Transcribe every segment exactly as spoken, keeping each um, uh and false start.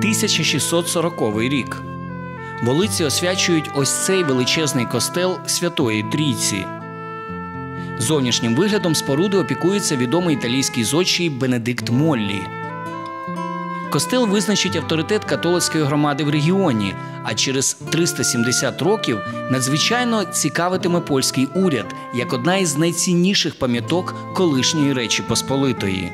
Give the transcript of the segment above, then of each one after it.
тисяча шістсот сороковий рік. Волиці освячують ось цей величезний костел Святої Трійці. Зовнішнім виглядом споруди опікується відомий італійський зодчий Бенедикт Моллі. Костел визначить авторитет католицької громади в регіоні, а через триста сімдесят років надзвичайно цікавитиме польський уряд як одна із найцінніших пам'яток колишньої Речі Посполитої.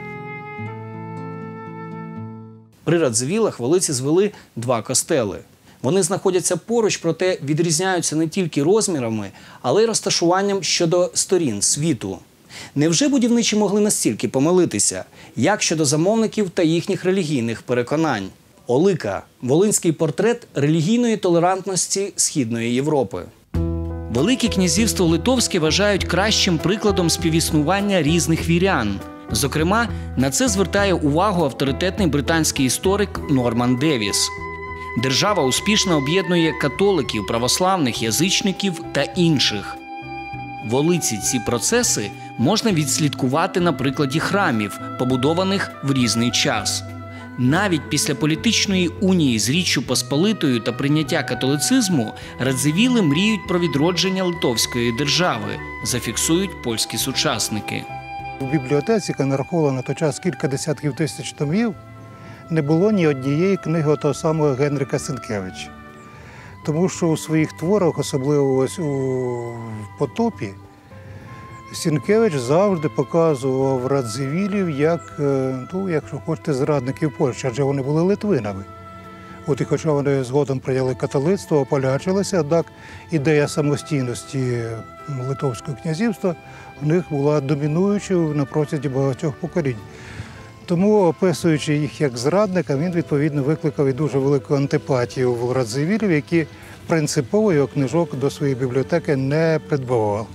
При Радзивілах волиці звели два костели. Вони знаходяться поруч, проте відрізняються не тільки розмірами, але й розташуванням щодо сторін світу. Невже будівничі могли настільки помилитися? Як щодо замовників та їхніх релігійних переконань? Олика – волинський портрет релігійної толерантності Східної Європи. Велике князівство Литовське вважають кращим прикладом співіснування різних вірян. Зокрема, на це звертає увагу авторитетний британський історик Норман Девіс. Держава успішно об'єднує католиків, православних, язичників та інших. В Олиці ці процеси можна відслідкувати на прикладі храмів, побудованих в різний час. Навіть після політичної унії з Річчю Посполитою та прийняття католицизму Радзивіли мріють про відродження Литовської держави, зафіксують польські сучасники. У бібліотеці, яка нараховувала на той час кілька десятків тисяч томів, не було ні однієї книги того самого Генрика Сенкевича. Тому що у своїх творах, особливо ось у «Потопі», Сінкевич завжди показував Радзивілів як, ну, якщо хочете, зрадників Польщі, адже вони були литвинами. От і хоча вони згодом прийняли католицтво, ополячилися, однак ідея самостійності Литовського князівства в них була домінуючою на протязі багатьох поколінь. Тому, описуючи їх як зрадника, він, відповідно, викликав і дуже велику антипатію в Радзивілів, які принципово його книжок до своєї бібліотеки не придбавали.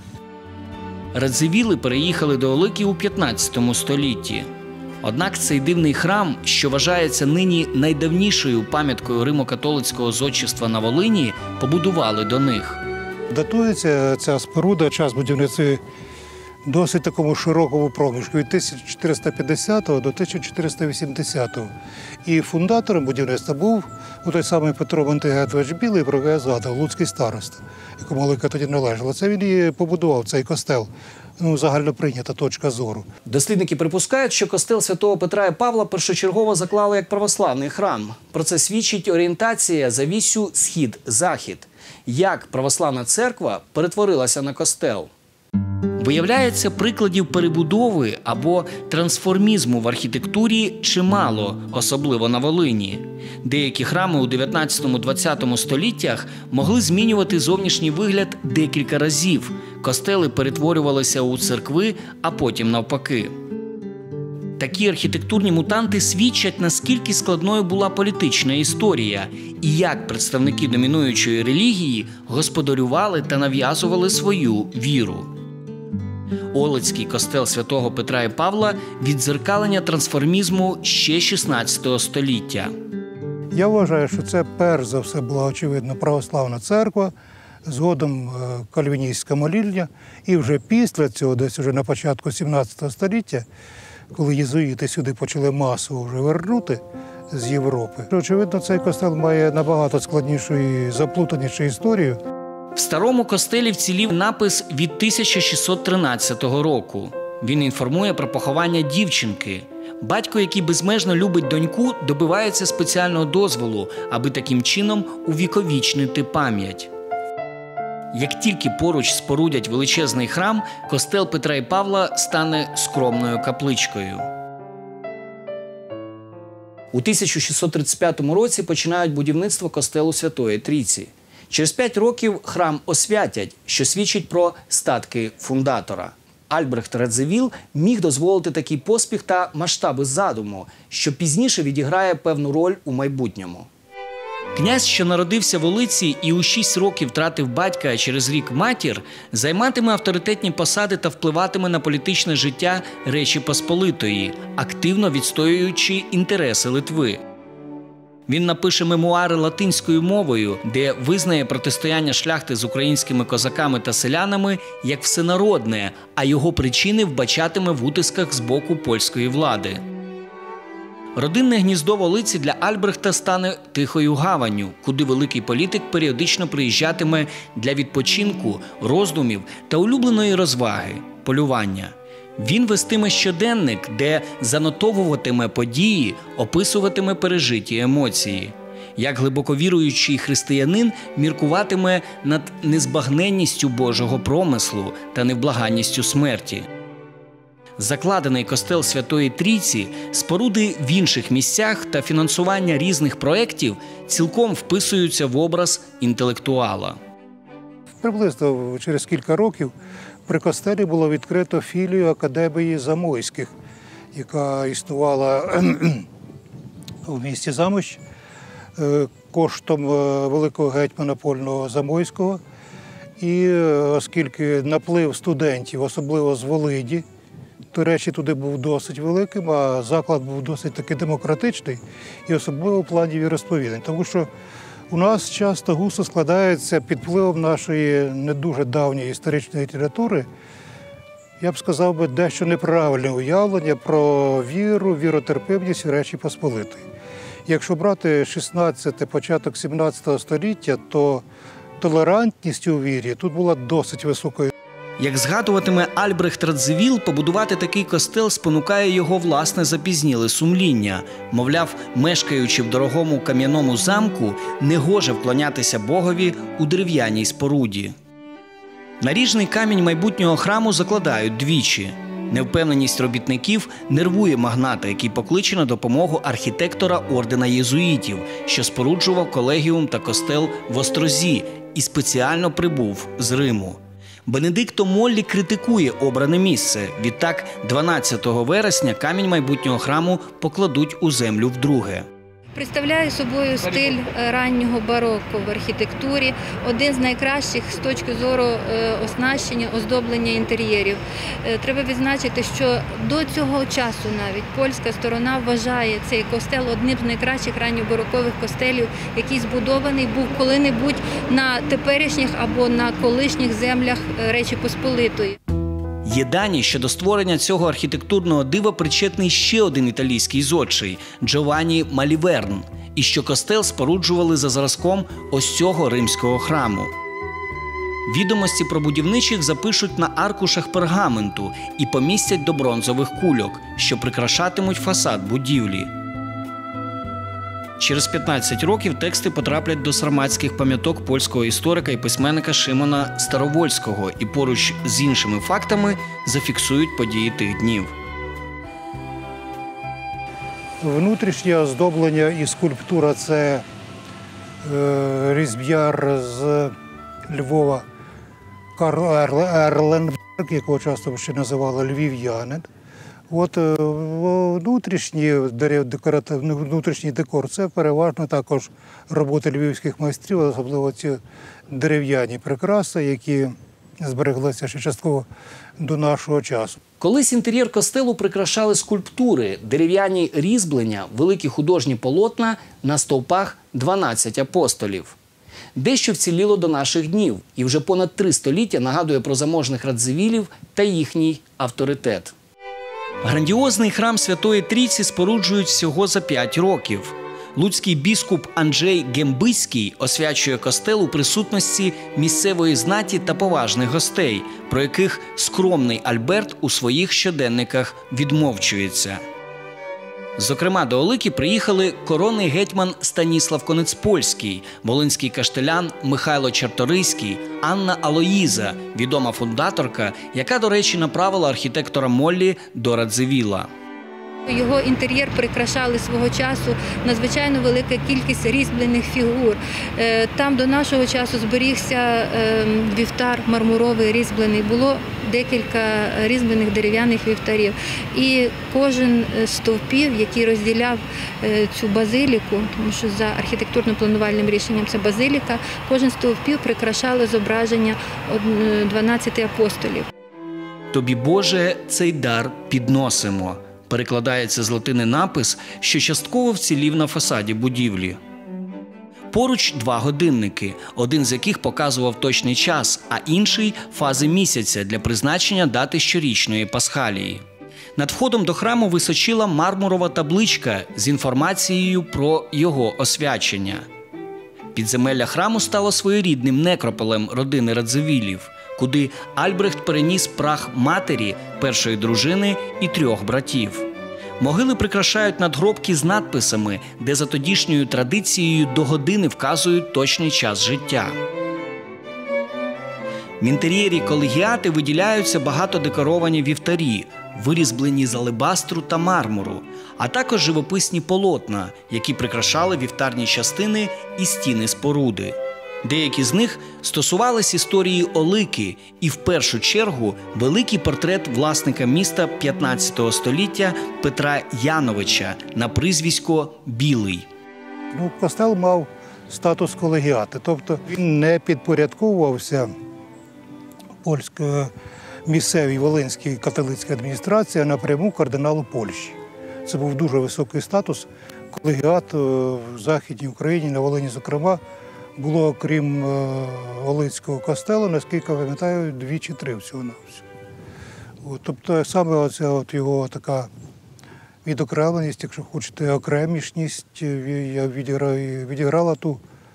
Радзивіли переїхали до Олики у п'ятнадцятому столітті. Однак цей дивний храм, що вважається нині найдавнішою пам'яткою римо-католицького зодчества на Волині, побудували до них. Датується ця споруда, час будівництва, досить такому широкому проміжку, від тисяча чотириста п'ятдесятого до тисяча чотириста вісімдесятого. І фундатором будівництва був той самий Петро Монтигедович Білий, про якого я згадав, луцький староста, якому Олика тоді належала. Це він і побудував цей костел. Ну, загально прийнята точка зору. Дослідники припускають, що костел святого Петра і Павла першочергово заклали як православний храм. Про це свідчить орієнтація за вісю схід-захід. Як православна церква перетворилася на костел. Виявляється, прикладів перебудови або трансформізму в архітектурі чимало, особливо на Волині. Деякі храми у дев'ятнадцятому-двадцятому століттях могли змінювати зовнішній вигляд декілька разів. Костели перетворювалися у церкви, а потім навпаки. Такі архітектурні мутанти свідчать, наскільки складною була політична історія і як представники домінуючої релігії господарювали та нав'язували свою віру. Олицький костел святого Петра і Павла – віддзеркалення трансформізму ще шістнадцятого століття. Я вважаю, що це перш за все була, очевидно, православна церква, згодом кальвіністська молільня. І вже після цього, десь вже на початку сімнадцятого століття, коли єзуїти сюди почали масово вже вернути з Європи, очевидно, цей костел має набагато складнішу і заплутанішу історію. В старому костелі вцілів напис від тисяча шістсот тринадцятого року. Він інформує про поховання дівчинки. Батько, який безмежно любить доньку, добивається спеціального дозволу, аби таким чином увіковічнити пам'ять. Як тільки поруч спорудять величезний храм, костел Петра і Павла стане скромною капличкою. У тисяча шістсот тридцять п'ятому році починають будівництво костелу Святої Трійці. Через п'ять років храм освятять, що свідчить про статки фундатора. Альбрехт Радзивіл міг дозволити такий поспіх та масштаби задуму, що пізніше відіграє певну роль у майбутньому. Князь, що народився в Олиці і у шість років втратив батька, а через рік матір, займатиме авторитетні посади та впливатиме на політичне життя Речі Посполитої, активно відстоюючи інтереси Литви. Він напише мемуари латинською мовою, де визнає протистояння шляхти з українськими козаками та селянами як всенародне, а його причини вбачатиме в утисках з боку польської влади. Родинне гніздо Волиці для Альбрехта стане тихою гаванню, куди великий політик періодично приїжджатиме для відпочинку, роздумів та улюбленої розваги – полювання. Він вестиме щоденник, де занотовуватиме події, описуватиме пережиті емоції. Як глибоковіруючий християнин міркуватиме над незбагненністю Божого промислу та невблаганністю смерті. Закладений костел Святої Трійці, споруди в інших місцях та фінансування різних проєктів цілком вписуються в образ інтелектуала. Приблизно через кілька років при костелі було відкрито філію Академії Замойських, яка існувала в місті Замощ коштом великого гетьмана Польного Замойського. І оскільки наплив студентів, особливо з Волині, до речі, туди був досить великим, а заклад був досить таки демократичний і особливо в плані віросповідань. Тому що у нас часто густо складається під впливом нашої не дуже давньої історичної літератури, я б сказав би, дещо неправильне уявлення про віру, віротерпимість в Речі Посполитої. Якщо брати шістнадцяте, початок сімнадцятого століття, то толерантність у вірі тут була досить високою. Як згадуватиме Альбрехт Радзивіл, побудувати такий костел спонукає його власне запізніле сумління. Мовляв, мешкаючи в дорогому кам'яному замку, не гоже вклонятися Богові у дерев'яній споруді. Наріжний камінь майбутнього храму закладають двічі. Невпевненість робітників нервує магната, який покличе на допомогу архітектора ордена єзуїтів, що споруджував колегіум та костел в Острозі і спеціально прибув з Риму. Бенедикто Моллі критикує обране місце. Відтак, дванадцятого вересня камінь майбутнього храму покладуть у землю вдруге. Представляє собою стиль раннього бароко в архітектурі, один з найкращих з точки зору оснащення, оздоблення інтер'єрів. Треба відзначити, що до цього часу навіть польська сторона вважає цей костел одним з найкращих ранньобарокових костелів, який збудований був коли-небудь на теперішніх або на колишніх землях Речі Посполитої. Є дані, що до створення цього архітектурного дива причетний ще один італійський зодчий – Джованні Маліверн, і що костел споруджували за зразком ось цього римського храму. Відомості про будівничих запишуть на аркушах пергаменту і помістять до бронзових кульок, що прикрашатимуть фасад будівлі. Через п'ятнадцять років тексти потраплять до сарматських пам'яток польського історика і письменника Шимона Старовольського і поруч з іншими фактами зафіксують події тих днів. Внутрішнє оздоблення і скульптура – це е, різьб'яр з Львова Карл Ерленберг, якого часто ще називали львів'янин. От внутрішній, внутрішній декор – це переважно також роботи львівських майстрів, особливо ці дерев'яні прикраси, які збереглися ще частково до нашого часу. Колись інтер'єр костелу прикрашали скульптури, дерев'яні різьблення, великі художні полотна на стовпах дванадцять апостолів. Дещо вціліло до наших днів і вже понад три століття нагадує про заможних радзивілів та їхній авторитет. Грандіозний храм Святої Трійці споруджують всього за п'ять років. Луцький біскуп Анджей Гембицький освячує костел у присутності місцевої знаті та поважних гостей, про яких скромний Альберт у своїх щоденниках відмовчується. Зокрема, до Олики приїхали коронний гетьман Станіслав Конецпольський, волинський каштелян Михайло Чарторийський, Анна Алоїза, відома фундаторка, яка, до речі, направила архітектора Моллі до Радзивіла. Його інтер'єр прикрашали свого часу надзвичайно велика кількість різьблених фігур. Там до нашого часу зберігся вівтар мармуровий різьблений. Було декілька різьблених дерев'яних вівтарів. І кожен з стовпів, який розділяв цю базиліку, тому що за архітектурно-планувальним рішенням це базиліка, кожен з стовпів прикрашали зображення дванадцяти апостолів. «Тобі, Боже, цей дар підносимо», перекладається з латини напис, що частково вцілів на фасаді будівлі. Поруч два годинники, один з яких показував точний час, а інший – фази місяця для призначення дати щорічної пасхалії. Над входом до храму височила мармурова табличка з інформацією про його освячення. Підземелля храму стало своєрідним некрополем родини Радзивілів, куди Альбрехт переніс прах матері, першої дружини і трьох братів. Могили прикрашають надгробки з надписами, де за тодішньою традицією до години вказують точний час життя. В інтер'єрі колегіати виділяються багатодекоровані вівтарі, вирізблені з алебастру та мармуру, а також живописні полотна, які прикрашали вівтарні частини і стіни споруди. Деякі з них стосувались історії Олики і, в першу чергу, великий портрет власника міста п'ятнадцятого століття Петра Яновича на прізвисько Білий. Ну, костел мав статус колегіати, тобто він не підпорядковувався польської місцевій Волинській католицькій адміністрації, а напряму кардиналу Польщі. Це був дуже високий статус. Колегіат в Західній Україні, на Волині зокрема, було, окрім Волинського костелу, наскільки я пам'ятаю, дві чи три всього-навсього. Тобто саме оця от його така відокремленість, якщо хочете, окремішність відіграла ту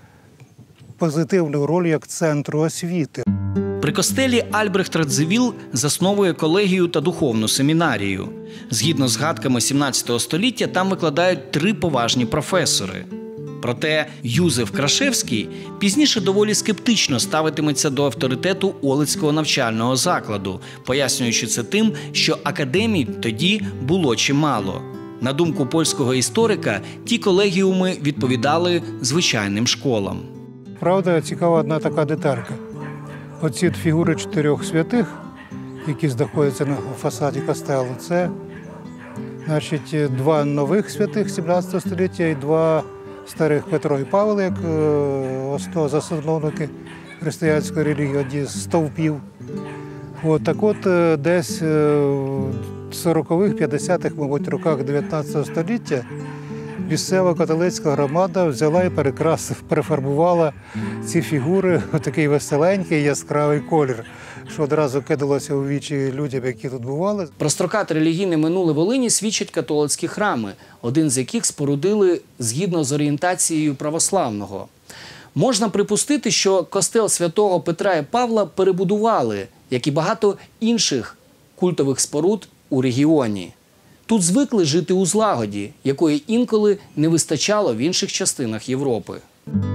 позитивну роль як центру освіти. При костелі Альбрехт Радзивіл засновує колегію та духовну семінарію. Згідно з згадками сімнадцятого століття, там викладають три поважні професори. Проте Юзеф Крашевський пізніше доволі скептично ставитиметься до авторитету Олицького навчального закладу, пояснюючи це тим, що академій тоді було чимало. На думку польського історика, ті колегіуми відповідали звичайним школам. Правда, цікава одна така деталька. Оці фігури чотирьох святих, які знаходяться на фасаді костелу, це, значить, два нових святих сімнадцятого століття і два старих Петро і Павел, як е, засновники християнської релігії, одні з стовпів. От, так от, десь в сорокових, п'ятдесятих, мабуть, роках дев'ятнадцятого століття місцева католицька громада взяла і перекрасила, перефарбувала ці фігури у такий веселенький, яскравий колір, що одразу кидалося у вічі людям, які тут бували. Про строкате релігійне минуле Волині свідчать католицькі храми, один з яких спорудили згідно з орієнтацією православного. Можна припустити, що костел святого Петра і Павла перебудували, як і багато інших культових споруд у регіоні. Тут звикли жити у злагоді, якої інколи не вистачало в інших частинах Європи.